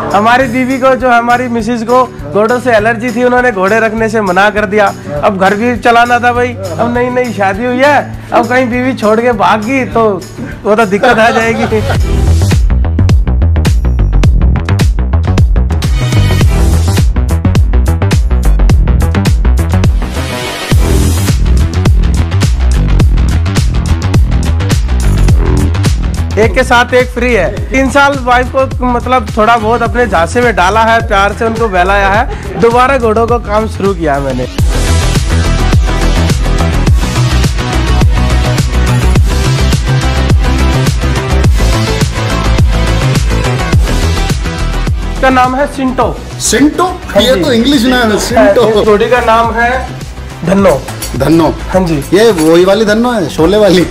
हमारी बीवी को, जो हमारी मिसिज को घोड़ों से एलर्जी थी, उन्होंने घोड़े रखने से मना कर दिया। अब घर भी चलाना था भाई, अब नई नई शादी हुई है, अब कहीं बीवी छोड़ के भाग गई तो वो तो दिक्कत आ जाएगी। एक के साथ एक फ्री है। 3 साल वाइफ को मतलब थोड़ा बहुत अपने झांसे में डाला है, प्यार से उनको बहलाया है, दोबारा घोड़ों को काम शुरू किया है मैंने। इसका नाम है सिंटो। सिंटो? ये तो इंग्लिश नाम है, सिंटो। इस घोड़ी का नाम है धन्नो। धन्नो? हाँ जी। ये वही वाली धन्नो है, शोले वाली?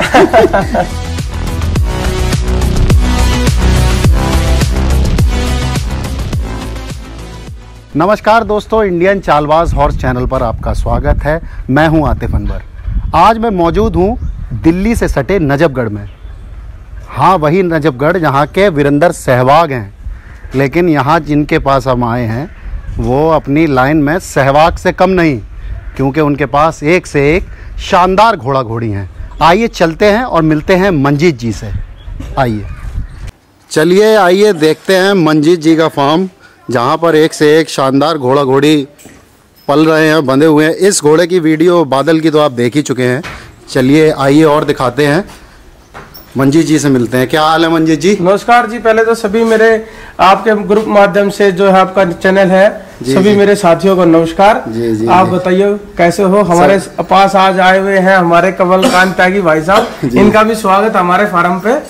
नमस्कार दोस्तों, इंडियन चालबाज हॉर्स चैनल पर आपका स्वागत है। मैं हूं आतिफ अनवर। आज मैं मौजूद हूं दिल्ली से सटे नजफगढ़ में। हाँ, वही नजफगढ़ जहां के वीरेंद्र सहवाग हैं। लेकिन यहां जिनके पास हम आए हैं वो अपनी लाइन में सहवाग से कम नहीं, क्योंकि उनके पास एक से एक शानदार घोड़ा घोड़ी हैं। आइए चलते हैं और मिलते हैं मंजीत जी से। आइए चलिए, आइए देखते हैं मंजीत जी का फार्म, जहाँ पर एक से एक शानदार घोड़ा घोड़ी पल रहे हैं, बंधे हुए हैं। इस घोड़े की वीडियो बादल की तो आप देख ही चुके हैं। चलिए आइए और दिखाते हैं। मंजीत जी से मिलते हैं। क्या हाल है मंजीत जी? नमस्कार जी। पहले तो सभी मेरे आपके ग्रुप माध्यम से जो है आपका चैनल है, सभी मेरे साथियों को नमस्कार। जी, आप बताइए कैसे हो? हमारे पास आज आए हुए हैं हमारे कमलकांत त्यागी भाई साहब, इनका भी स्वागत हमारे फार्म पे।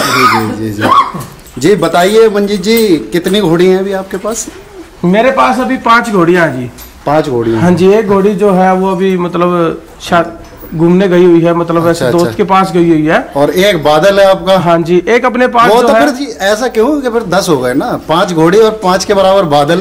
जी बताइए मंजीत जी, कितनी घोड़ी हैं अभी आपके पास? मेरे पास अभी 5 घोड़ियां जी। 5 घोड़ियां? हाँ जी। एक घोड़ी जो है वो अभी मतलब घूमने गई हुई है, मतलब ऐसे दोस्त के पास गई हुई है। और एक बादल है आपका? हाँ जी। एक अपने पास वो जो तो है, फिर जी ऐसा क्यों कि फिर 10 हो गए ना? 5 घोड़ी और 5 के बराबर बादल।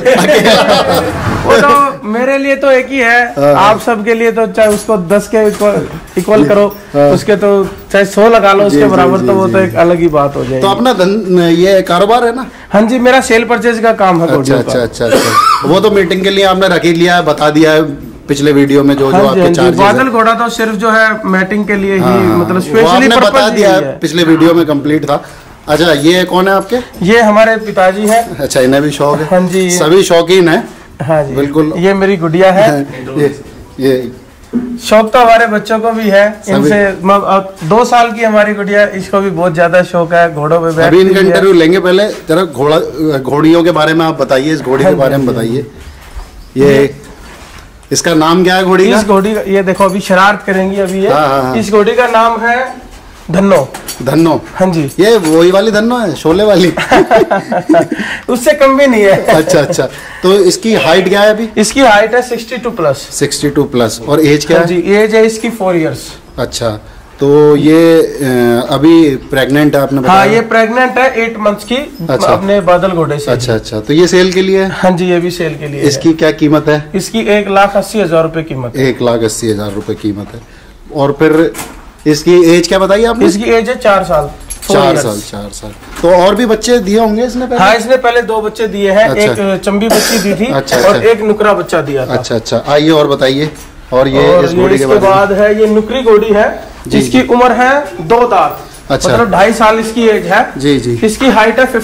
वो तो मेरे लिए तो एक ही है, आप सबके लिए तो चाहे उसको 10 के इक्वल करो, उसके तो चाहे 100 लगा लो उसके बराबर, तो वो तो एक अलग ही बात हो जाएगी। तो अपना ये कारोबार है ना? हाँ जी, मेरा सेल परचेज का काम है। अच्छा। वो तो मीटिंग के लिए आपने रख ही लिया है, बता दिया है पिछले वीडियो में जो आपके चार्जेस है। बादल घोड़ा तो सिर्फ जो है मैटिंग के लिए ही, मतलब स्पेशली बता दिया है, पिछले वीडियो में कंप्लीट था। अच्छा, ये कौन है आपके? ये हमारे पिताजी हैं। अच्छा, इन्हें भी शौक है? हाँ जी, सभी शौकीन है। हाँ जी, बिल्कुल। ये मेरी गुड़िया है। ये शौक तो हमारे बच्चों को भी है। इनसे 2 साल की हमारी गुड़िया, इसको भी बहुत ज्यादा शौक है घोड़ों पे बैठने। अभी इनका इंटरव्यू लेंगे, पहले जरा घोड़ियों के बारे में आप बताइए, इस घोड़ी के बारे में बताइए। ये इसका नाम क्या है घोड़ी का? इस घोड़ी का, ये देखो अभी शरारत करेंगी अभी ये। हाँ। इस घोड़ी का नाम है धन्नो। धन्नो? हाँ जी। ये वही वाली धन्नो है, शोले वाली? उससे कम भी नहीं है। अच्छा। तो इसकी हाइट क्या है अभी? इसकी हाइट है 62 प्लस। 62 प्लस। और एज क्या है? जी, एज है इसकी 4 इयर्स। अच्छा, तो ये अभी प्रेग्नेंट है आपने बताया? हाँ, ये प्रेग्नेंट है 8 मंथ्स की। अच्छा। अपने बादल घोड़े से। अच्छा। तो ये सेल के लिए? हाँ जी, ये भी सेल के लिए। इसकी क्या कीमत है? इसकी 1,80,000 रुपए कीमत। 1,80,000 रुपए कीमत है। और फिर इसकी एज क्या बताइए आपने? इसकी एज है 4 साल। 4 साल। तो और भी बच्चे दिए होंगे इसने पहले? हाँ, इसने पहले 2 बच्चे दिए हैं। एक चंबी बच्ची दी थी। और एक नुकरा बच्चा दिया था। अच्छा। आइए और बताइए। और ये इस घोड़ी के बाद है, ये नुकरी घोड़ी है जिसकी उम्र है 2 दांत। अच्छा। मतलब 2.5 साल इसकी एज है। जी। इसकी हाइट है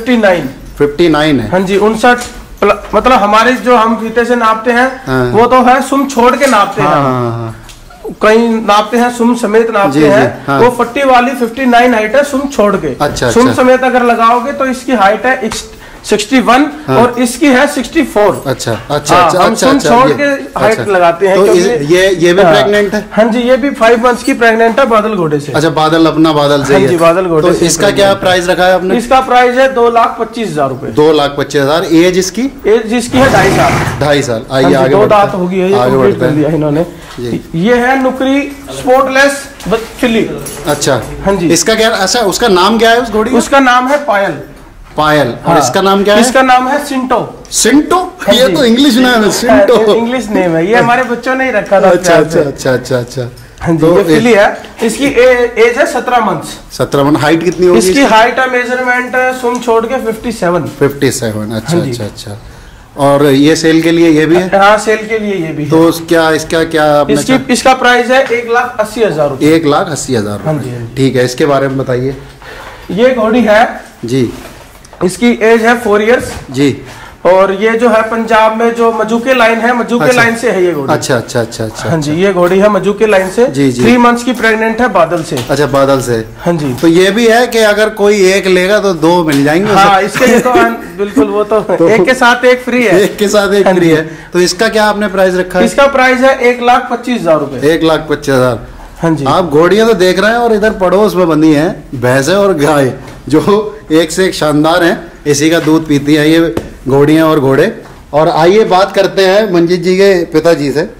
59 है। हाँ जी, 59। मतलब हमारे जो हम फीते से नापते हैं वो तो है सुम छोड़ के नापते हैं। कहीं नापते हैं सुम समेत नापते हैं। वो 40 वाली 59 हाइट है सुम छोड़ के। अच्छा। सुम समेत अगर लगाओगे तो इसकी हाइट है 61 और इसकी है 64। अच्छा। हम सुम छोड़ के हाइट लगाते हैं। तो ये भी प्रेग्नेंट है? हाँ जी, ये भी 5 मंथ्स की प्रेग्नेंट है बादल घोड़े से। अच्छा, अपना बादल से? हाँ जी, बादल घोड़े से। इसका क्या प्राइस रखा है आपने? इसका प्राइस है 2,25,000 रुपए। 2,25,000। एज इसकी? एज इसकी है 2.5 साल। 2.5 साल। आइए आगे 2 दांत होगी है, ये कंप्लीट कर दिया इन्होंने। ये है नुकरी स्पोर्टलेस फिली। अच्छा। हाँ जी। इसका क्या? अच्छा, उसका नाम क्या है उस घोड़ी? उसका नाम है पायल। और इसका नाम क्या है? इसका नाम है सिंटो। सिंटो? ये तो इंग्लिश नाम है, सिंटो। इंग्लिश नेम है, ये हमारे बच्चों ने ही रखा था। अच्छा। हाँ जी, ये फिली है। इसकी एज है 17 मंथ्स। 17 मंथ। हाइट कितनी होगी इसकी? हाइट है मेजरमेंट सुम छोड़ के 57। 57। अच्छा अच्छा अच्छा। और ये सेल के लिए ये भी है? हाँ, सेल के लिए ये भी है। तो क्या इसका क्या इसका प्राइस है 1,80,000 रुपये। 1,80,000। हाँ जी। ठीक है, इसके बारे में बताइए। ये घोड़ी है जी, इसकी एज है 4 इयर्स जी। और ये जो है पंजाब में जो मजूके लाइन है, मजूके लाइन से है ये घोड़ी। अच्छा अच्छा अच्छा अच्छा। हाँ जी, ये घोड़ी है मजूके लाइन से। जी जी। 3 मंथ्स की प्रेग्नेंट है, बादल से। अच्छा, बादल से। हाँ जी। तो ये भी है कि अगर कोई एक लेगा तो 2 मिल जाएंगे? हाँ, इसके लिए तो बिल्कुल, वो तो एक के साथ एक फ्री है। एक के साथ एक फ्री है। तो इसका क्या आपने प्राइस रखा है? इसका प्राइस है 1,25,000 रुपए। 1,25,000। हाँ जी। आप घोड़ियां तो देख रहे हैं और इधर पड़ोस में बंधी हैं भैंसे और गाय, जो एक से एक शानदार हैं। इसी का दूध पीती है ये घोड़ियां और घोड़े। और आइए बात करते हैं मंजीत जी के पिताजी से।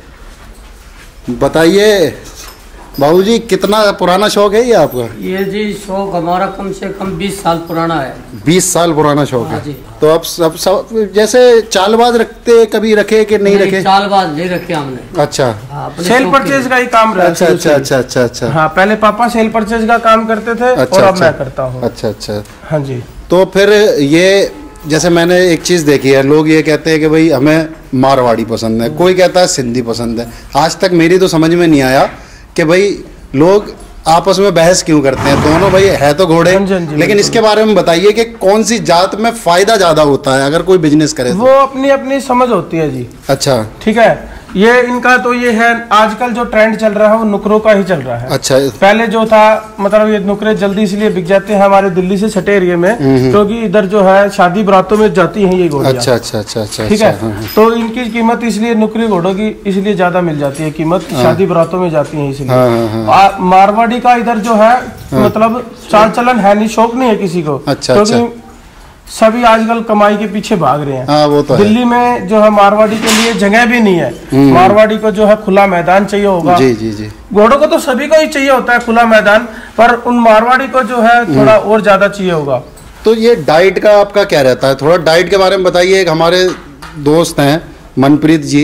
बताइए बाबूजी, कितना पुराना शौक है ये आपका? ये जी शौक हमारा कम से कम 20 साल पुराना है। 20 साल पुराना शौक है जी। तो अब सब जैसे चालबाज रखते, कभी रखे कि नहीं रखे? चालबाज नहीं रखे हमने। अच्छा, सेल परचेज का ही काम रहा है। अच्छा अच्छा अच्छा अच्छा अच्छा। हाँ, पहले पापा सेल परचेज का काम करते थे। अच्छा, और अब अच्छा, मैं करता हूँ। अच्छा अच्छा। हाँ जी। तो फिर ये जैसे मैंने एक चीज़ देखी है, लोग ये कहते हैं कि भाई हमें मारवाड़ी पसंद है, कोई कहता है सिंधी पसंद है। आज तक मेरी तो समझ में नहीं आया कि भाई लोग आपस में बहस क्यों करते हैं। दोनों भाई है तो घोड़े, लेकिन इसके बारे में बताइए कि कौन सी जात में फायदा ज्यादा होता है अगर कोई बिजनेस करे तो? वो अपनी अपनी समझ होती है जी। अच्छा, ठीक है। ये इनका तो ये है, आजकल जो ट्रेंड चल रहा है वो नुकरों का ही चल रहा है। अच्छा। पहले जो था, मतलब ये नुकरे जल्दी इसलिए बिक जाते हैं हमारे दिल्ली से सटे एरिया में, क्योंकि इधर जो है शादी बरातों में जाती हैं ये घोड़ियां। अच्छा अच्छा अच्छा अच्छा। ठीक है। तो इनकी कीमत इसलिए नुकरी घोड़ों की इसलिए ज्यादा मिल जाती है, कीमत शादी बरातों में जाती है इसलिए। मारवाड़ी का इधर जो है मतलब चाल चलन है नहीं, शौक नहीं है किसी को। अच्छा, क्योंकि सभी आजकल कमाई के पीछे भाग रहे हैं। हाँ, वो तो दिल्ली में जो है मारवाड़ी के लिए जगह भी नहीं है। मारवाड़ी को जो है खुला मैदान चाहिए होगा। जी जी जी। घोड़ों को तो सभी को ही चाहिए होता है खुला मैदान, पर उन मारवाड़ी को जो है थोड़ा और ज्यादा चाहिए होगा। तो ये डाइट का आपका क्या रहता है? थोड़ा डाइट के बारे में बताइए। एक हमारे दोस्त हैं मनप्रीत जी,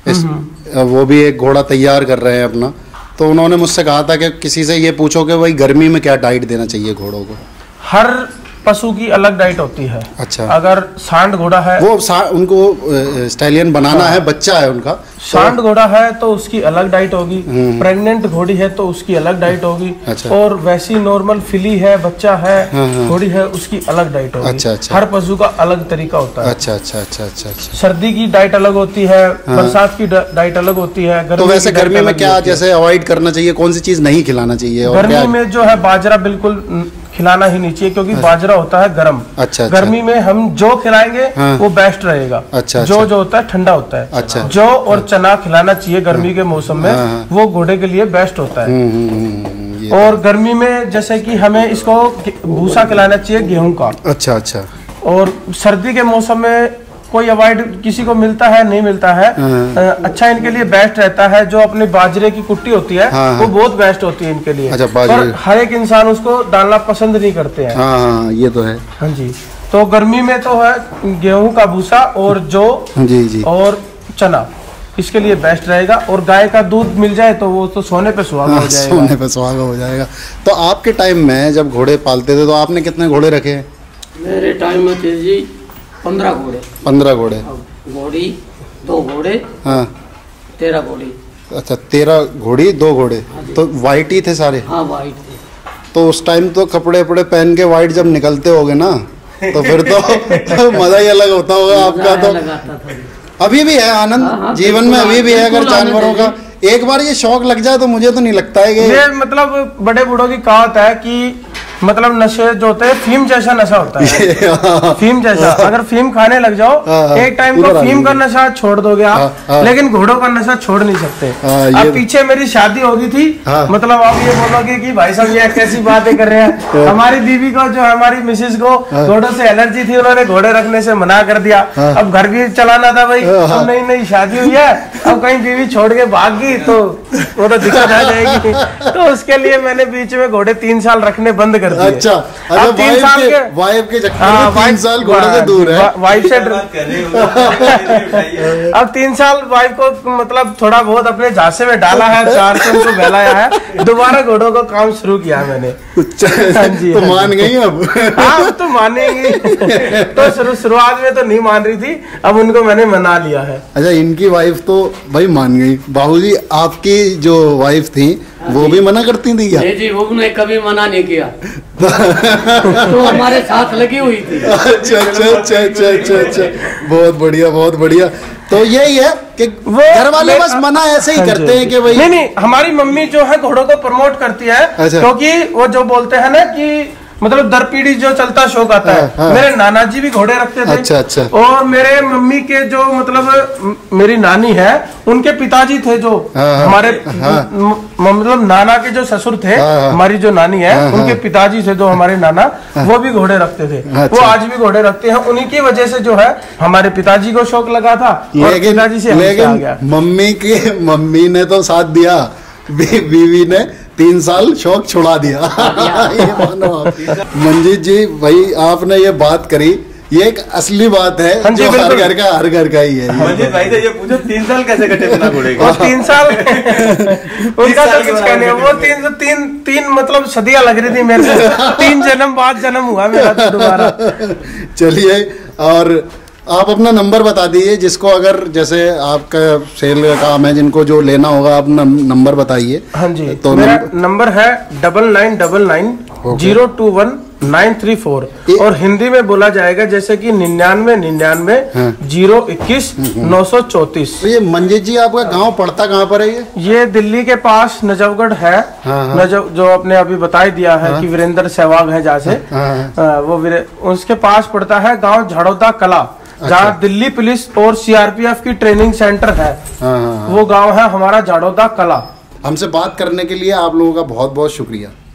वो भी एक घोड़ा तैयार कर रहे हैं अपना, तो उन्होंने मुझसे कहा था कि किसी से ये पूछो कि भाई गर्मी में क्या डाइट देना चाहिए घोड़ों को। हर पशु की अलग डाइट होती है। अच्छा। अगर सांड घोड़ा है, वो उनको स्टैलियन बनाना है, बच्चा है उनका, सांड घोड़ा है तो उसकी अलग डाइट होगी। प्रेग्नेंट घोड़ी है तो उसकी अलग डाइट होगी। अच्छा। और वैसी नॉर्मल फिली है, बच्चा है, घोड़ी है, उसकी अलग डाइट होगी। अच्छा अच्छा। हर पशु का अलग तरीका होता है। अच्छा अच्छा अच्छा अच्छा अच्छा। सर्दी की डाइट अलग होती है, बरसात की डाइट अलग होती है। तो वैसे गर्मी में क्या जैसे अवॉइड करना चाहिए, कौन सी चीज नहीं खिलाना चाहिए? गर्मी में जो है बाजरा बिल्कुल खिलाना ही नहीं चाहिए, क्योंकि बाजरा होता है गर्म। अच्छा। गर्मी में हम जो खिलाएंगे वो बेस्ट रहेगा। अच्छा। जो होता है ठंडा होता है। अच्छा। जो और चना खिलाना चाहिए गर्मी के मौसम में, वो घोड़े के लिए बेस्ट होता है। और गर्मी में जैसे कि हमें इसको भूसा खिलाना चाहिए गेहूं का। अच्छा अच्छा। और सर्दी के मौसम में कोई अवॉइड किसी को मिलता है नहीं मिलता है। अच्छा, इनके लिए बेस्ट रहता है जो अपने बाजरे की कुट्टी होती है। वो बहुत बेस्ट होती है इनके लिए। अच्छा, पर हर एक इंसान उसको डालना पसंद नहीं करते हैं। हाँ, ये तो है। हाँ जी। तो गर्मी में तो है गेहूं का भूसा और जौ जी जी और चना इसके लिए बेस्ट रहेगा। और गाय का दूध मिल जाए तो वो तो सोने पे सुहागा हो जाएगा। सोने पे सुहागा हो जाएगा। तो आपके टाइम में जब घोड़े पालते थे तो आपने कितने घोड़े रखे हैं? मेरे टाइम में थे जी 15 घोड़े। 15 घोड़े। घोड़ी 2 घोड़े। हाँ, 13 घोड़ी। अच्छा, 13 घोड़ी 2 घोड़े। तो वाइट ही थे सारे? हाँ, वाइट थे। तो उस टाइम तो कपड़े वपड़े पहन के वाइट जब निकलते होगे ना, तो फिर तो मजा ही अलग होता होगा आपका। तो अभी भी है आनंद जीवन में, अभी भी है। अगर जानवरों का एक बार ये शौक लग जाए तो मुझे तो नहीं लगता है कि ये मतलब बड़े बूढ़ों की कहावत है कि मतलब नशे जो होते हैं फीम जैसा नशा होता है। फीम जैसा, अगर फीम खाने लग जाओ एक टाइम को फीम का नशा छोड़ दोगे आप, लेकिन घोड़ों का नशा छोड़ नहीं सकते। अब पीछे मेरी शादी होगी थी, मतलब आप ये बोलोगे कि भाई साहब ये कैसी बातें कर रहे हैं। हमारी बीवी को जो हमारी मिसेज को घोड़ों से एलर्जी थी, उन्होंने घोड़े रखने से मना कर दिया। अब घर भी चलाना था भाई, अब नई नई शादी हुई है, अब कहीं बीवी छोड़ के भाग गई तो वो तो दिक्कत आ जाएगी। तो उसके लिए मैंने बीच में घोड़े 3 साल रखने बंद कर दी। अच्छा, अब 3 साल के वाइफ के चक्कर में 3 साल घोड़ों से दूर है। वाइफ से अब 3 साल वाइफ को मतलब थोड़ा बहुत अपने झांसे में डाला है, 4 से उनको बहलाया है, दोबारा घोड़ों को काम शुरू किया मैंने। हाँ जी, तो मान गई अब? हाँ तो मानेंगी। तो शुरुआत में तो नहीं मान रही थी, अब उनको मैंने मना लिया है। अच्छा, इनकी वाइफ तो भाई मान गई। बाबूजी, आपकी जो वाइफ थी वो भी मना करती थी क्या? जी, वो ने कभी मना नहीं किया। तो हमारे साथ लगी हुई थी। अच्छा अच्छा अच्छा अच्छा अच्छा अच्छा, बहुत बढ़िया बहुत बढ़िया। तो यही है कि घर वाले बस मना ऐसे ही करते हैं कि भाई नहीं, हमारी मम्मी जो है घोड़ों को प्रमोट करती है। अच्छा। क्योंकि वो जो बोलते हैं ना कि मतलब दर पीढ़ी जो चलता शौक आता है। हाँ। मेरे नाना जी भी घोड़े रखते थे। अच्छा अच्छा। और मेरे मम्मी के जो मतलब मेरी नानी है, उनके पिताजी थे जो हमारे मतलब नाना के जो ससुर थे, हमारी जो नानी है उनके पिताजी थे जो हमारे नाना, वो भी घोड़े रखते थे। वो आज भी घोड़े रखते हैं। उन्हीं की वजह से जो है हमारे पिताजी को शौक लगा था, पिताजी से आ गया। मम्मी ने तो साथ दिया, बीवी ने 3 साल शौक छुड़ा दिया। ये मानो आप। मंजीत जी भाई, आपने ये बात करी, ये एक असली बात है। हाँ जो हर घर का ही है। मंजीत भाई से ये पूछो 3 साल कैसे कटे बिना घोड़े के? 3 साल उनका तो कुछ कहने, वो तीन मतलब सदियां लग रही थी मेरे को। 3 जन्म बाद जन्म हुआ मेरा तो दोबारा। चलिए, और आप अपना नंबर बता दीजिए, जिसको अगर जैसे आपका सेल का काम है, जिनको जो लेना होगा, आप नंबर बताइए। हाँ जी, तो मेरा नंबर है 9999021934 और हिंदी में बोला जाएगा जैसे कि 99-021-934। तो ये मंजीत जी, आपका गांव पड़ता कहाँ पर है? ये दिल्ली के पास नजफगढ़ है। नजफ जो आपने अभी बता ही दिया है कि वीरेंद्र सहवाग है जहाँ से, वो उसके पास पड़ता है गाँव झाड़ोदा कला। अच्छा। जहाँ दिल्ली पुलिस और सीआरपीएफ की ट्रेनिंग सेंटर है, वो गांव है हमारा झाड़ोदा कला। हमसे बात करने के लिए आप लोगों का बहुत बहुत शुक्रिया।